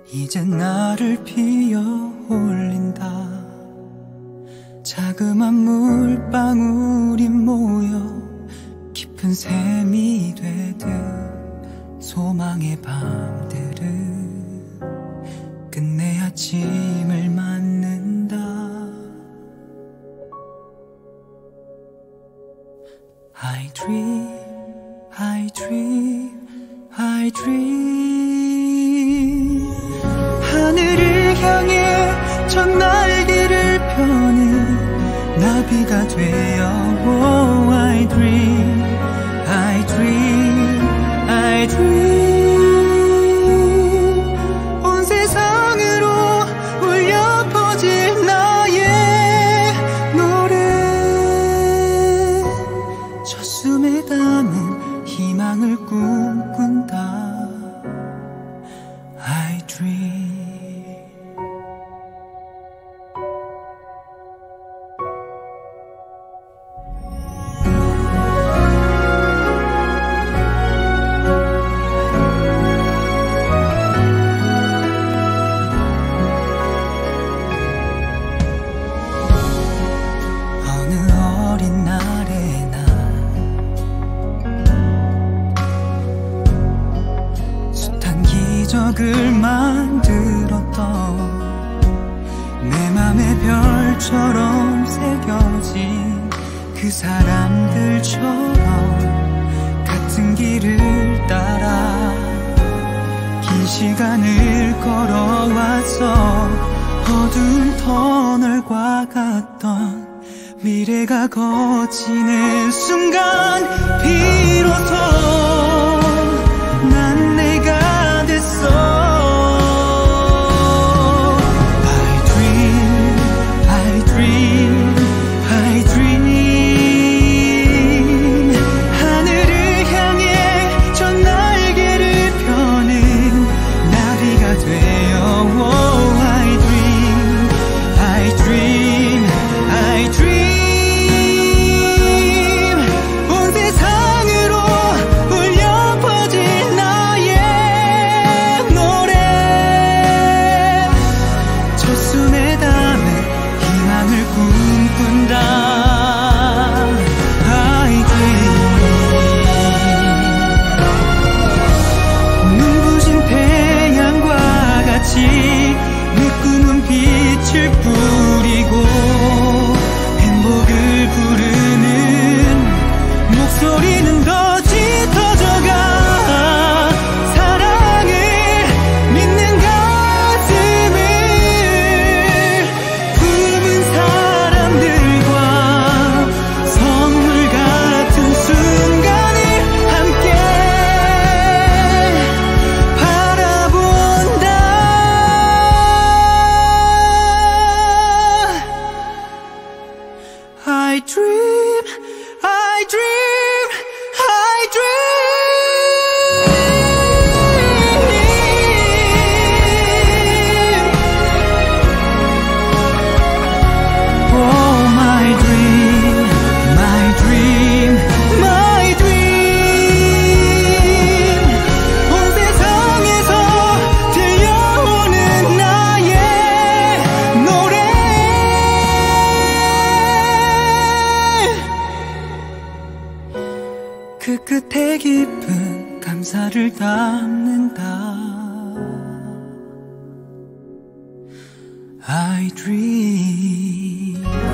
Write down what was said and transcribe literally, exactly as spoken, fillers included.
이젠 나를 피어 올린다. 자그만 물방울이 모여 깊은 샘이 되듯 소망의 밤들은 끝내 아침을 맞는다. I dream, I dream, I dream. 하늘을 향해 저 날개를 펴는 나비가 되어. Oh, I dream, I dream, I dream. 온 세상으로 울려 퍼질 나의 노래. 저 숨에 담은 희망을 꿈꾼다. I dream. 기적을 만들었던 내 맘에 별처럼 새겨진 그 사람들처럼 같은 길을 따라 긴 시간을 걸어왔어. 어두운 터널과 같던 미래가 거치는 순간 비로소 난 내가 됐어. I dream, I dream, I dream. 하늘을 향해 저 날개를 펴는 나비가 되어. Oh, I dream, I dream, I dream. 온 세상으로 울려 퍼질 나의 노래. 저 숨에 담은 희망을 꿈꾼다. I dream. 눈부신 태양과 같이 내 꿈은 빛을 뿌리고 행복을 부르는 목소리는 더 짙어져가. 사랑을 믿는 가슴을 품은 사람들과 선물 같은 순간을 함께 바라본다. I dream, I dream, I dream. Oh, my dream, my dream, my dream. 온 세상에서 들려오는 나의 노래. 그 끝에 깊은 감사를 담는다. I dream.